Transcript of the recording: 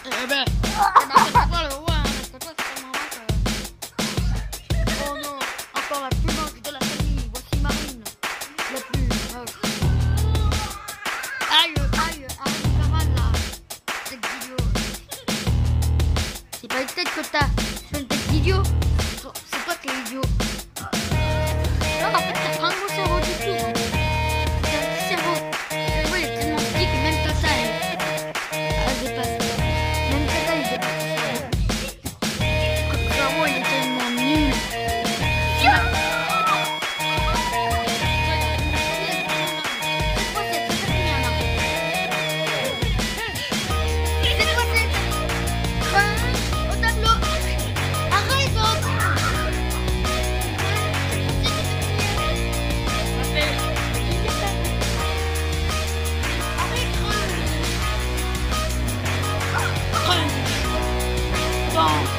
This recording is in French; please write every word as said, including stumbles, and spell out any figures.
Eh ben, eh ben, c'est pas le roi, hein, parce que toi, c'est tellement moche. euh. Oh non, encore la plus moche de la famille. Voici Marine, la plus moche. Aïe, aïe, arrête de faire mal là. Tête d'idiot. C'est pas une tête que t'as, c'est une tête d'idiot. C'est toi qui es idiot. Non, en fait, t'as pas un gros cerveau du tout. T'as un petit cerveau. Le cerveau, il est tellement petit que même Tata, elle, elle dépasse. Même Tata, il dépasse. Le cerveau, il est tellement nul. C'est quoi cette lumière là? C'est quoi cette... Quoi? Au tableau. Arrête donc. Bon.